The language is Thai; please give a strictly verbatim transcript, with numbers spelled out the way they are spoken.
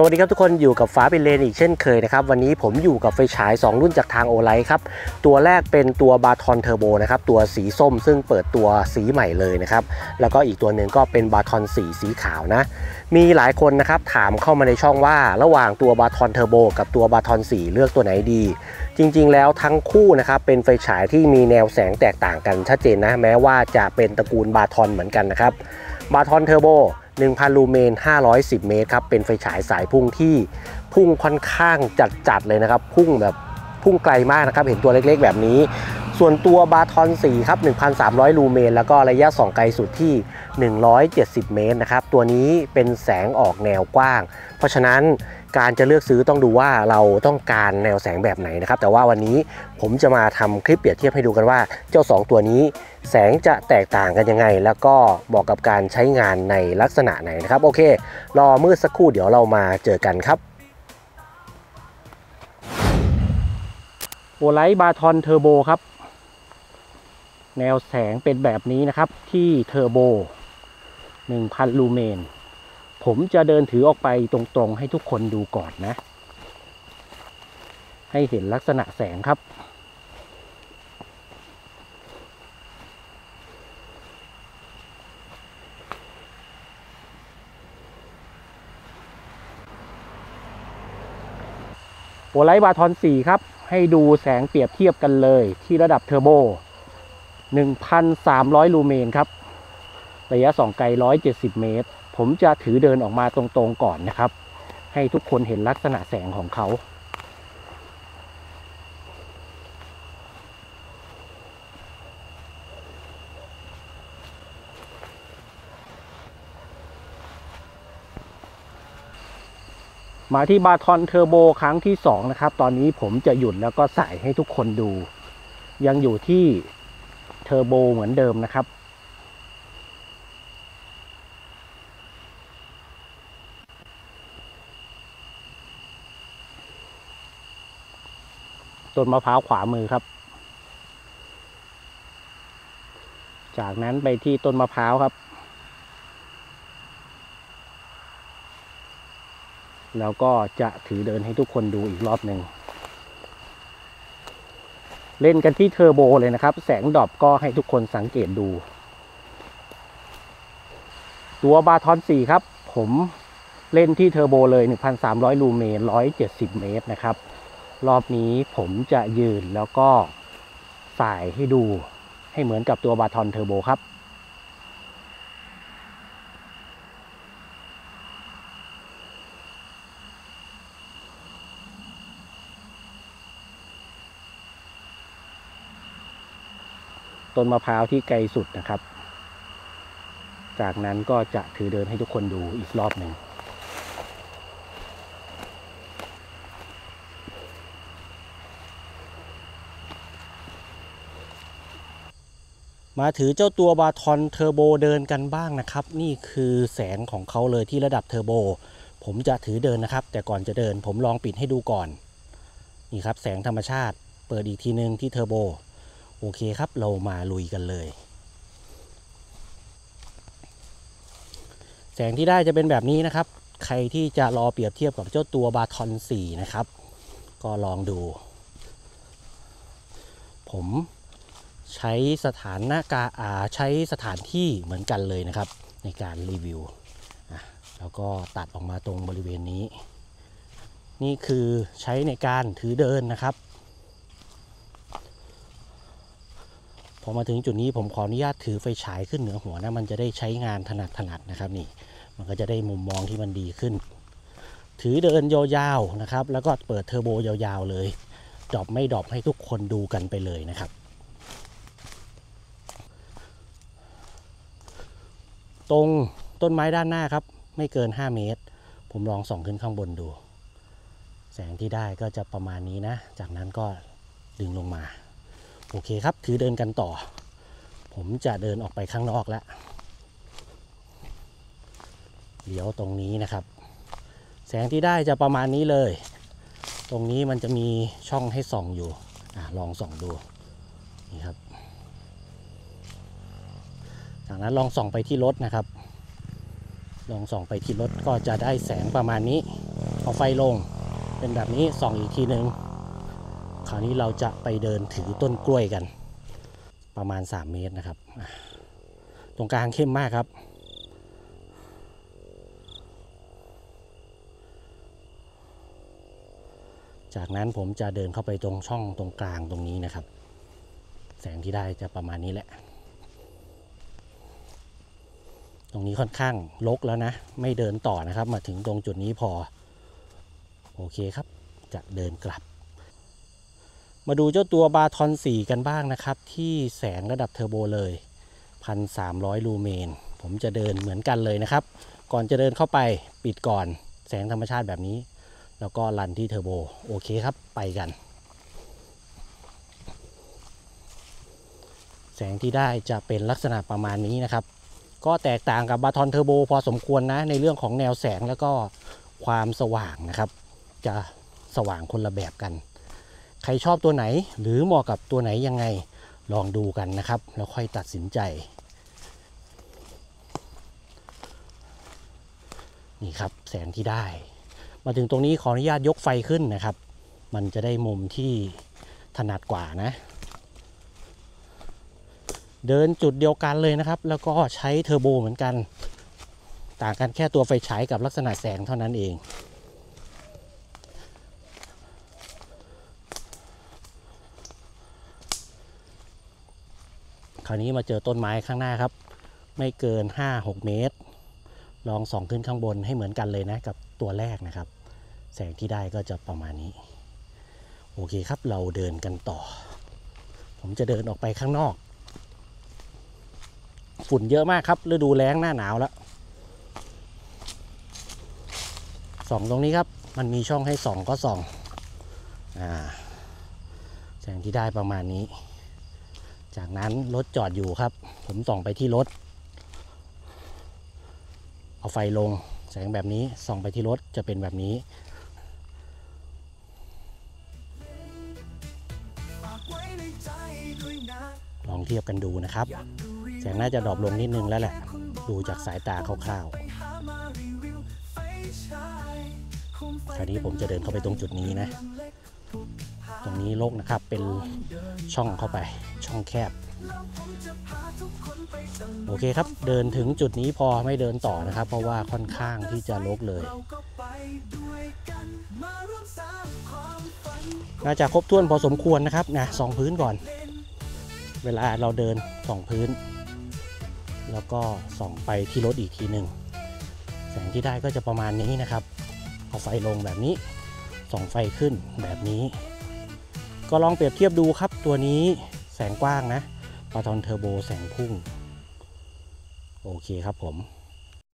วัสดีครับทุกคนอยู่กับฟ้าเป็นเลนอีกเช่นเคยนะครับวันนี้ผมอยู่กับไฟฉายสองรุ่นจากทางโอไลท์ครับตัวแรกเป็นตัวบาทอนเทอร์โบนะครับตัวสีส้มซึ่งเปิดตัวสีใหม่เลยนะครับแล้วก็อีกตัวหนึ่งก็เป็นบาทอนสีสีขาวนะมีหลายคนนะครับถามเข้ามาในช่องว่าระหว่างตัวบาทอนเทอร์โบกับตัวบาทอนสีเลือกตัวไหนดีจริงๆแล้วทั้งคู่นะครับเป็นไฟฉายที่มีแนวแสงแตกต่างกันชัดเจนนะแม้ว่าจะเป็นตระกูลบาทอนเหมือนกันนะครับบาทอนเทอร์โบหนึ่งพัน ลูเมนห้าร้อยสิบเมตรครับเป็นไฟฉายสายพุ่งที่พุ่งค่อนข้างจัดๆเลยนะครับพุ่งแบบพุ่งไกลมากนะครับเห็นตัวเล็กๆแบบนี้ส่วนตัวบาทอนสี่ครับ หนึ่งพันสามร้อย ลูเมนแล้วก็ระยะส่องไกลสุดที่หนึ่งร้อยเจ็ดสิบเมตรนะครับตัวนี้เป็นแสงออกแนวกว้างเพราะฉะนั้นการจะเลือกซื้อต้องดูว่าเราต้องการแนวแสงแบบไหนนะครับแต่ว่าวันนี้ผมจะมาทำคลิปเปรียบเทียบให้ดูกันว่าเจ้าสองตัวนี้แสงจะแตกต่างกันยังไงแล้วก็เหมาะกับการใช้งานในลักษณะไหนนะครับโอเครอมืดสักครู่เดี๋ยวเรามาเจอกันครับโอไลท์บาทอนเทอร์โบครับแนวแสงเป็นแบบนี้นะครับที่เทอร์โบ หนึ่งพัน ลูเมนผมจะเดินถือออกไปตรงๆให้ทุกคนดูก่อนนะให้เห็นลักษณะแสงครับโอไลท์บาทอนสี่ครับให้ดูแสงเปรียบเทียบกันเลยที่ระดับเทอร์โบ หนึ่งพันสามร้อย ลูเมนครับระยะส่องไกลหนึ่งร้อยเจ็ดสิบเมตรผมจะถือเดินออกมาตรงๆก่อนนะครับให้ทุกคนเห็นลักษณะแสงของเขามาที่บาทอนเทอร์โบครั้งที่สองนะครับตอนนี้ผมจะหยุดแล้วก็ใส่ให้ทุกคนดูยังอยู่ที่เทอร์โบเหมือนเดิมนะครับต้นมะพร้าวขวามือครับจากนั้นไปที่ต้นมะพร้าวครับแล้วก็จะถือเดินให้ทุกคนดูอีกรอบหนึ่งเล่นกันที่เทอร์โบเลยนะครับแสงดรอปก็ให้ทุกคนสังเกตดูตัวบาทอนสี่ครับผมเล่นที่เทอร์โบเลย หนึ่งพันสามร้อย ลูเมนหนึ่งร้อยเจ็ดสิบเมตรนะครับรอบนี้ผมจะยืนแล้วก็สายให้ดูให้เหมือนกับตัวบาทอนเทอร์โบครับต้นมะพร้าวที่ไกลสุดนะครับจากนั้นก็จะถือเดินให้ทุกคนดูอีกรอบหนึ่งมาถือเจ้าตัวบาทอนเทอร์โบเดินกันบ้างนะครับนี่คือแสงของเขาเลยที่ระดับเทอร์โบผมจะถือเดินนะครับแต่ก่อนจะเดินผมลองปิดให้ดูก่อนนี่ครับแสงธรรมชาติเปิดอีกทีนึงที่เทอร์โบโอเคครับเรามาลุยกันเลยแสงที่ได้จะเป็นแบบนี้นะครับใครที่จะรอเปรียบเทียบกับเจ้าตัวบาทอนสี่นะครับก็ลองดูผมใช้สถานกาอาใช้สถานที่เหมือนกันเลยนะครับในการรีวิวแล้วก็ตัดออกมาตรงบริเวณนี้นี่คือใช้ในการถือเดินนะครับพอมาถึงจุดนี้ผมขออนุญาตถือไฟฉายขึ้นเหนือหัวนะมันจะได้ใช้งานถนัดถนัดนะครับนี่มันก็จะได้มุมมองที่มันดีขึ้นถือเดินยาวๆนะครับแล้วก็เปิดเทอร์โบยาวๆเลยดรอปไม่ดรอปให้ทุกคนดูกันไปเลยนะครับตรงต้นไม้ด้านหน้าครับไม่เกินห้าเมตรผมลองส่องขึ้นข้างบนดูแสงที่ได้ก็จะประมาณนี้นะจากนั้นก็ดึงลงมาโอเคครับถือเดินกันต่อผมจะเดินออกไปข้างนอกแล้วเดี๋ยวตรงนี้นะครับแสงที่ได้จะประมาณนี้เลยตรงนี้มันจะมีช่องให้ส่องอยู่อ่ะลองส่องดูนี่ครับจากนั้นลองส่องไปที่รถนะครับลองส่องไปที่รถก็จะได้แสงประมาณนี้เอาไฟลงเป็นแบบนี้ส่องอีกทีหนึ่งคราวนี้เราจะไปเดินถือต้นกล้วยกันประมาณสามเมตรนะครับตรงกลางเข้มมากครับจากนั้นผมจะเดินเข้าไปตรงช่องตรงกลางตรงนี้นะครับแสงที่ได้จะประมาณนี้แหละตรงนี้ค่อนข้างรกแล้วนะไม่เดินต่อนะครับมาถึงตรงจุดนี้พอโอเคครับจะเดินกลับมาดูเจ้าตัวบาทอนสี่กันบ้างนะครับที่แสงระดับเทอร์โบเลย หนึ่งพันสามร้อย ลูเมนผมจะเดินเหมือนกันเลยนะครับก่อนจะเดินเข้าไปปิดก่อนแสงธรรมชาติแบบนี้แล้วก็รันที่เทอร์โบโอเคครับไปกันแสงที่ได้จะเป็นลักษณะประมาณนี้นะครับก็แตกต่างกับบาทอนเทอร์โบพอสมควรนะในเรื่องของแนวแสงแล้วก็ความสว่างนะครับจะสว่างคนละแบบกันใครชอบตัวไหนหรือเหมาะกับตัวไหนยังไงลองดูกันนะครับแล้วค่อยตัดสินใจนี่ครับแสงที่ได้มาถึงตรงนี้ขออนุญาตยกไฟขึ้นนะครับมันจะได้มุมที่ถนัดกว่านะเดินจุดเดียวกันเลยนะครับแล้วก็ใช้เทอร์โบเหมือนกันต่างกันแค่ตัวไฟฉายกับลักษณะแสงเท่านั้นเองคราวนี้มาเจอต้นไม้ข้างหน้าครับไม่เกิน ห้าหก เมตรลองส่องขึ้นข้างบนให้เหมือนกันเลยนะกับตัวแรกนะครับแสงที่ได้ก็จะประมาณนี้โอเคครับเราเดินกันต่อผมจะเดินออกไปข้างนอกฝุ่นเยอะมากครับฤดูแล้งหน้าหนาวแล้วส่องตรงนี้ครับมันมีช่องให้ส่องก็ส่องอ่าแสงที่ได้ประมาณนี้จากนั้นรถจอดอยู่ครับผมส่องไปที่รถเอาไฟลงแสงแบบนี้ส่องไปที่รถจะเป็นแบบนี้ลองเทียบกันดูนะครับแสงน่าจะดรอปลงนิดนึงแล้วแหละดูจากสายตาคร่าวๆคราวนี้ผมจะเดินเข้าไปตรงจุดนี้นะตรงนี้รกนะครับเป็นช่องเข้าไปช่องแคบโอเคครับเดินถึงจุดนี้พอไม่เดินต่อนะครับเพราะว่าค่อนข้างที่จะรกเลยน่าจะครบถ้วนพอสมควรนะครับนะส่องพื้นก่อนเวลาเราเดินส่องพื้นแล้วก็ส่องไปที่รถอีกทีหนึ่งแสงที่ได้ก็จะประมาณนี้นะครับเอาไฟลงแบบนี้ส่องไฟขึ้นแบบนี้ก็ลองเปรียบเทียบดูครับตัวนี้แสงกว้างนะบาทอนเทอร์โบแสงพุ่งโอเคครับผม